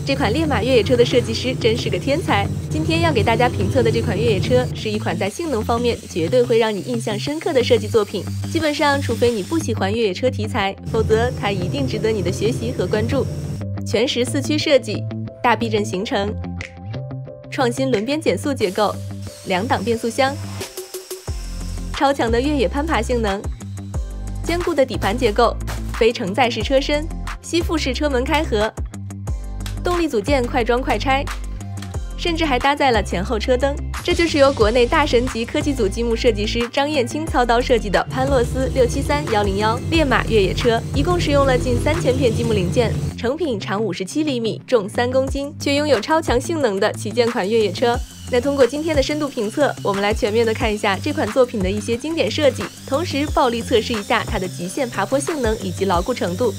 这款烈马越野车的设计师真是个天才。今天要给大家评测的这款越野车，是一款在性能方面绝对会让你印象深刻的设计作品。基本上，除非你不喜欢越野车题材，否则它一定值得你的学习和关注。全时四驱设计，大避震行程，创新轮边减速结构，2档变速箱，超强的越野攀爬性能，坚固的底盘结构，非承载式车身，吸附式车门开合，动力组件快装快拆，甚至还搭载了前后车灯。这就是由国内大神级科技组积木设计师张燕青操刀设计的潘洛斯673101烈马越野车，一共使用了近3000片积木零件，成品长57厘米，重3公斤，却拥有超强性能的旗舰款越野车。那通过今天的深度评测，我们来全面的看一下这款作品的一些经典设计，同时暴力测试一下它的极限爬坡性能以及牢固程度。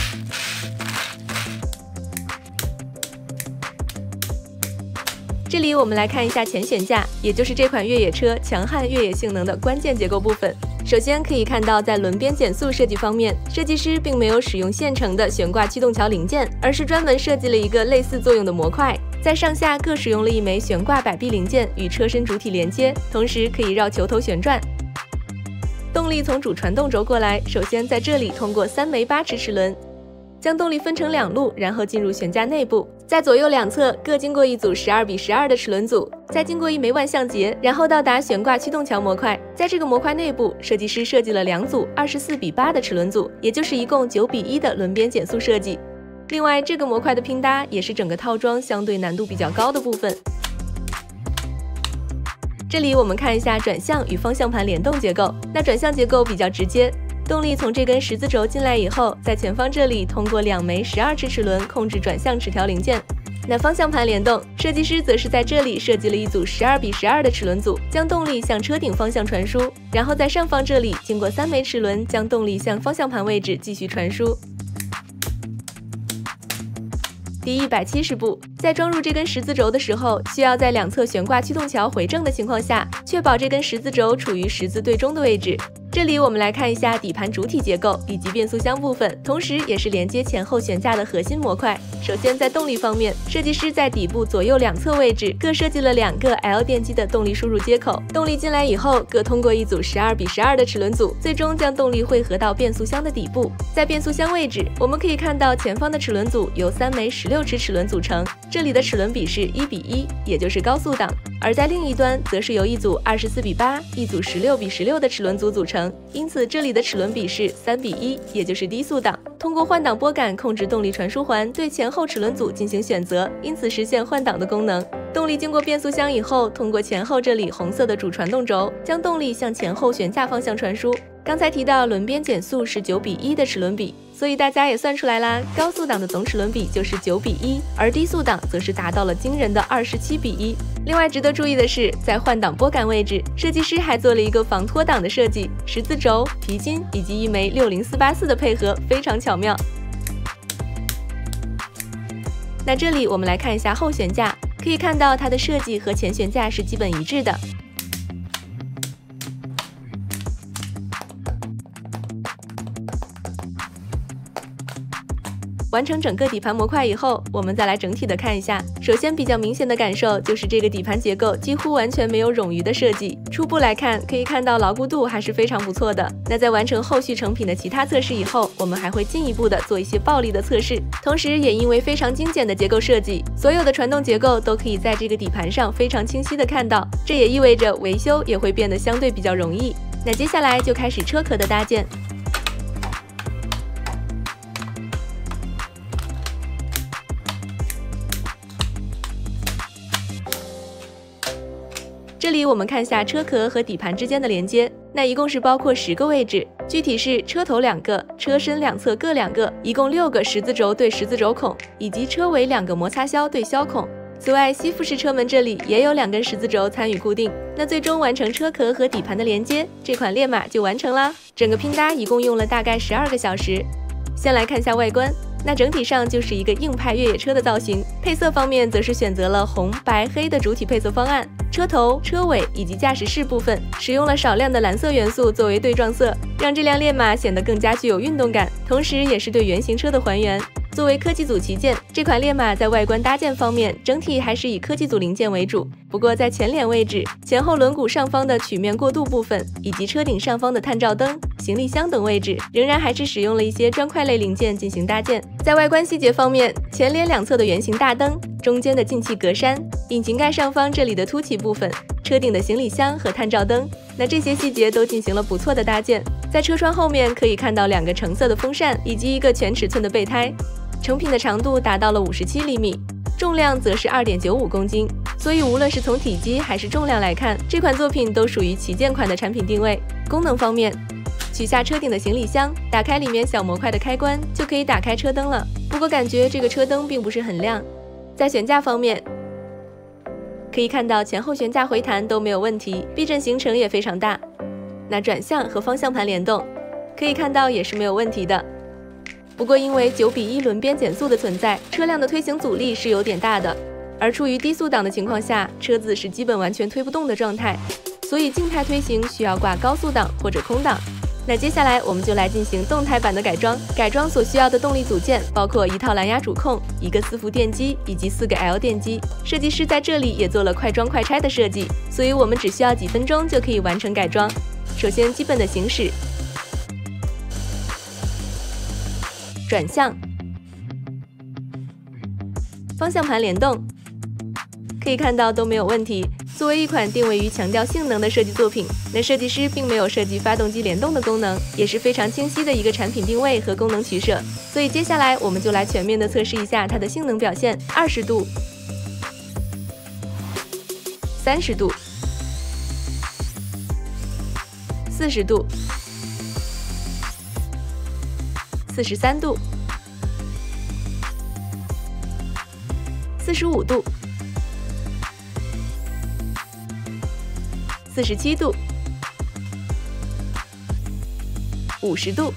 这里我们来看一下前悬架，也就是这款越野车强悍越野性能的关键结构部分。首先可以看到，在轮边减速设计方面，设计师并没有使用现成的悬挂驱动桥零件，而是专门设计了一个类似作用的模块，在上下各使用了1枚悬挂摆臂零件与车身主体连接，同时可以绕球头旋转。动力从主传动轴过来，首先在这里通过3枚8齿齿轮，将动力分成2路，然后进入悬架内部，在左右两侧各经过一组12:12的齿轮组，再经过1枚万向节，然后到达悬挂驱动桥模块。在这个模块内部，设计师设计了2组24:8的齿轮组，也就是一共9:1的轮边减速设计。另外，这个模块的拼搭也是整个套装相对难度比较高的部分。这里我们看一下转向与方向盘联动结构，那转向结构比较直接。动力从这根十字轴进来以后，在前方这里通过2枚12齿齿轮控制转向齿条零件。那方向盘联动，设计师则是在这里设计了一组12:12的齿轮组，将动力向车顶方向传输，然后在上方这里经过3枚齿轮将动力向方向盘位置继续传输。第170步，在装入这根十字轴的时候，需要在两侧悬挂驱动桥回正的情况下，确保这根十字轴处于十字对中的位置。这里我们来看一下底盘主体结构以及变速箱部分，同时也是连接前后悬架的核心模块。首先在动力方面，设计师在底部左右两侧位置各设计了2个 L 电机的动力输入接口，动力进来以后各通过一组12:12的齿轮组，最终将动力汇合到变速箱的底部。在变速箱位置，我们可以看到前方的齿轮组由3枚16齿齿轮组成，这里的齿轮比是1:1，也就是高速档，而在另一端则是由一组24:8、一组16:16的齿轮组组成，因此这里的齿轮比是3:1，也就是低速档。通过换挡拨杆控制动力传输环对前后齿轮组进行选择，因此实现换挡的功能。动力经过变速箱以后，通过前后这里红色的主传动轴，将动力向前后悬架方向传输。刚才提到轮边减速是9:1的齿轮比，所以大家也算出来啦，高速档的总齿轮比就是9:1，而低速档则是达到了惊人的27:1。另外值得注意的是，在换挡拨杆位置，设计师还做了一个防脱档的设计，十字轴、皮筋以及1枚60484的配合非常巧妙。那这里我们来看一下后悬架，可以看到它的设计和前悬架是基本一致的。完成整个底盘模块以后，我们再来整体的看一下。首先比较明显的感受就是这个底盘结构几乎完全没有冗余的设计。初步来看，可以看到牢固度还是非常不错的。那在完成后续成品的其他测试以后，我们还会进一步的做一些暴力的测试。同时也因为非常精简的结构设计，所有的传动结构都可以在这个底盘上非常清晰的看到，这也意味着维修也会变得相对比较容易。那接下来就开始车壳的搭建。这里我们看下车壳和底盘之间的连接，那一共是包括10个位置，具体是车头2个，车身两侧各2个，一共6个十字轴对十字轴孔，以及车尾2个摩擦销对销孔。此外，吸附式车门这里也有2根十字轴参与固定。那最终完成车壳和底盘的连接，这款烈马就完成啦。整个拼搭一共用了大概12个小时。先来看一下外观。那整体上就是一个硬派越野车的造型。配色方面则是选择了红、白、黑的主体配色方案，车头、车尾以及驾驶室部分使用了少量的蓝色元素作为对撞色，让这辆烈马显得更加具有运动感，同时也是对原型车的还原。 作为科技组旗舰，这款烈马在外观搭建方面整体还是以科技组零件为主，不过在前脸位置、前后轮毂上方的曲面过渡部分，以及车顶上方的探照灯、行李箱等位置，仍然还是使用了一些砖块类零件进行搭建。在外观细节方面，前脸两侧的圆形大灯、中间的进气格栅、引擎盖上方这里的凸起部分、车顶的行李箱和探照灯，那这些细节都进行了不错的搭建。在车窗后面可以看到2个橙色的风扇以及一个全尺寸的备胎。成品的长度达到了57厘米，重量则是2.95公斤，所以无论是从体积还是重量来看，这款作品都属于旗舰款的产品定位。功能方面，取下车顶的行李箱，打开里面小模块的开关，就可以打开车灯了。不过感觉这个车灯并不是很亮。在悬架方面，可以看到前后悬架回弹都没有问题，避震行程也非常大。那转向和方向盘联动，可以看到也是没有问题的。不过因为9:1轮边减速的存在，车辆的推行阻力是有点大的，而处于低速档的情况下，车子是基本完全推不动的状态，所以静态推行需要挂高速档或者空档。那接下来我们就来进行动态版的改装。改装所需要的动力组件包括一套蓝牙主控、一个4伏电机以及4个 L 电机。设计师在这里也做了快装快拆的设计，所以我们只需要几分钟就可以完成改装。首先基本的行驶、转向、方向盘联动，可以看到都没有问题。作为一款定位于强调性能的设计作品，那设计师并没有设计发动机联动的功能，也是非常清晰的一个产品定位和功能取舍。所以接下来我们就来全面的测试一下它的性能表现：20度、30度、40度、43度、45度、47度、50度。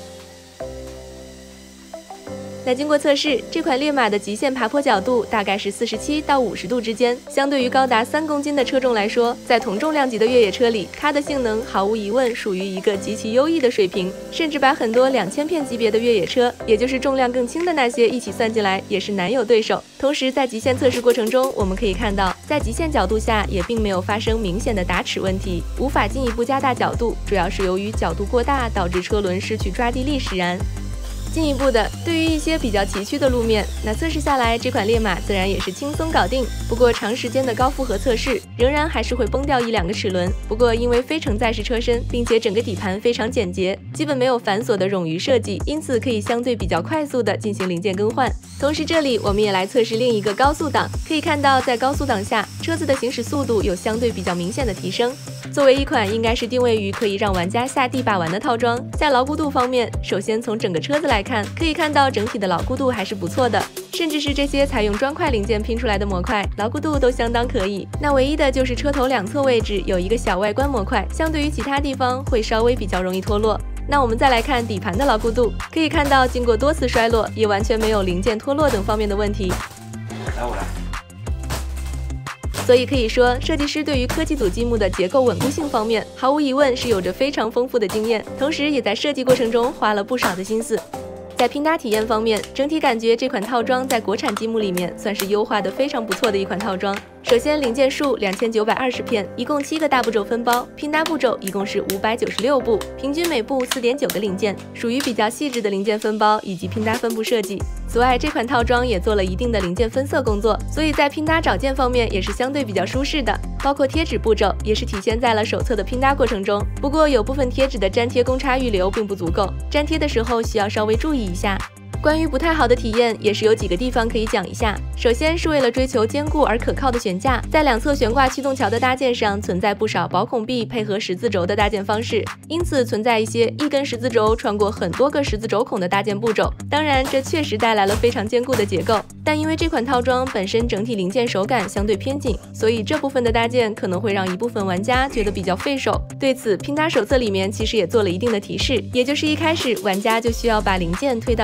那经过测试，这款烈马的极限爬坡角度大概是47到50度之间，相对于高达3公斤的车重来说，在同重量级的越野车里，它的性能毫无疑问属于一个极其优异的水平，甚至把很多2000片级别的越野车，也就是重量更轻的那些一起算进来，也是难有对手。同时，在极限测试过程中，我们可以看到，在极限角度下也并没有发生明显的打齿问题，无法进一步加大角度，主要是由于角度过大导致车轮失去抓地力使然。进一步的，对于一些比较崎岖的路面，那测试下来，这款烈马自然也是轻松搞定。不过长时间的高负荷测试，仍然还是会崩掉1-2个齿轮。不过因为非承载式车身，并且整个底盘非常简洁，基本没有繁琐的冗余设计，因此可以相对比较快速的进行零件更换。同时这里我们也来测试另一个高速档，可以看到在高速档下，车子的行驶速度有相对比较明显的提升。作为一款应该是定位于可以让玩家下地把玩的套装，在牢固度方面，首先从整个车子来看，可以看到整体的牢固度还是不错的，甚至是这些采用砖块零件拼出来的模块，牢固度都相当可以。那唯一的就是车头两侧位置有一个小外观模块，相对于其他地方会稍微比较容易脱落。那我们再来看底盘的牢固度，可以看到经过多次摔落，也完全没有零件脱落等方面的问题。我来。所以可以说，设计师对于科技组积木的结构稳固性方面，毫无疑问是有着非常丰富的经验，同时也在设计过程中花了不少的心思。在拼搭体验方面，整体感觉这款套装在国产积木里面算是优化的非常不错的一款套装。首先，零件数2920片，一共7个大步骤分包，拼搭步骤一共是596步，平均每步4.9个零件，属于比较细致的零件分包以及拼搭分布设计。此外，这款套装也做了一定的零件分色工作，所以在拼搭找件方面也是相对比较舒适的。包括贴纸步骤也是体现在了手册的拼搭过程中，不过有部分贴纸的粘贴公差预留并不足够，粘贴的时候需要稍微注意一下。关于不太好的体验，也是有几个地方可以讲一下。首先是为了追求坚固而可靠的悬架，在两侧悬挂驱动桥的搭建上存在不少薄孔壁配合十字轴的搭建方式，因此存在一些一根十字轴穿过很多个十字轴孔的搭建步骤。当然，这确实带来了非常坚固的结构，但因为这款套装本身整体零件手感相对偏紧，所以这部分的搭建可能会让一部分玩家觉得比较费手。对此，拼搭手册里面其实也做了一定的提示，也就是一开始玩家就需要把零件推到十字轴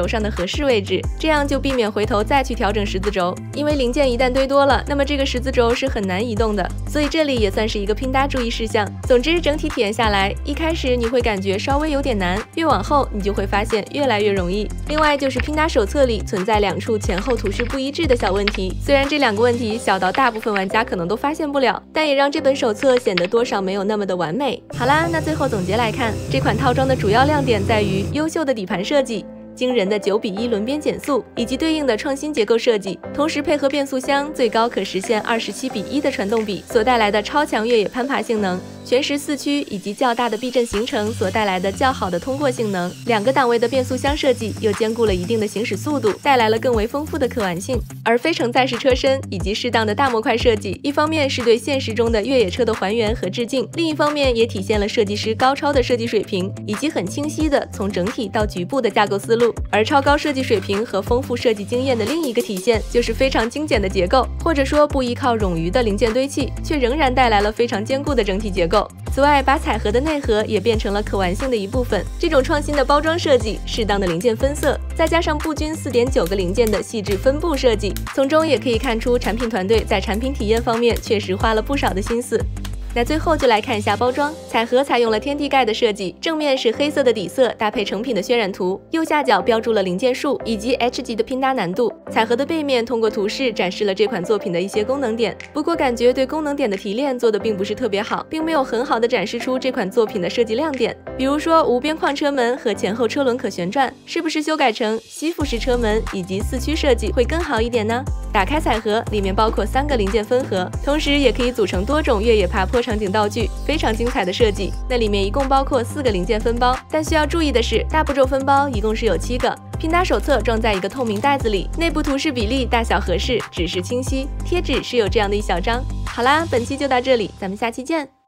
轴上的合适位置，这样就避免回头再去调整十字轴，因为零件一旦堆多了，那么这个十字轴是很难移动的，所以这里也算是一个拼搭注意事项。总之，整体体验下来，一开始你会感觉稍微有点难，越往后你就会发现越来越容易。另外就是拼搭手册里存在2处前后图示不一致的小问题，虽然这2个问题小到大部分玩家可能都发现不了，但也让这本手册显得多少没有那么的完美。好啦，那最后总结来看，这款套装的主要亮点在于优秀的底盘设计、惊人的9:1轮边减速以及对应的创新结构设计，同时配合变速箱最高可实现27:1的传动比所带来的超强越野攀爬性能，全时4驱以及较大的避震行程所带来的较好的通过性能，2个档位的变速箱设计又兼顾了一定的行驶速度，带来了更为丰富的可玩性。而非承载式车身以及适当的大模块设计，一方面是对现实中的越野车的还原和致敬，另一方面也体现了设计师高超的设计水平以及很清晰的从整体到局部的架构思路。而超高设计水平和丰富设计经验的另一个体现，就是非常精简的结构，或者说不依靠冗余的零件堆砌，却仍然带来了非常坚固的整体结构。此外，把彩盒的内核也变成了可玩性的一部分。这种创新的包装设计、适当的零件分色，再加上不均4.9个零件的细致分布设计，从中也可以看出产品团队在产品体验方面确实花了不少的心思。那最后就来看一下包装，彩盒采用了天地盖的设计，正面是黑色的底色搭配成品的渲染图，右下角标注了零件数以及 H 级的拼搭难度。彩盒的背面通过图示展示了这款作品的一些功能点，不过感觉对功能点的提炼做的并不是特别好，并没有很好的展示出这款作品的设计亮点。比如说无边框车门和前后车轮可旋转，是不是修改成吸附式车门以及4驱设计会更好一点呢？打开彩盒，里面包括3个零件分盒，同时也可以组成多种越野爬坡场景道具，非常精彩的设计。那里面一共包括4个零件分包，但需要注意的是，大步骤分包一共是有7个。拼搭手册装在一个透明袋子里，内部图示比例大小合适，指示清晰，贴纸是有这样的一小张。好啦，本期就到这里，咱们下期见。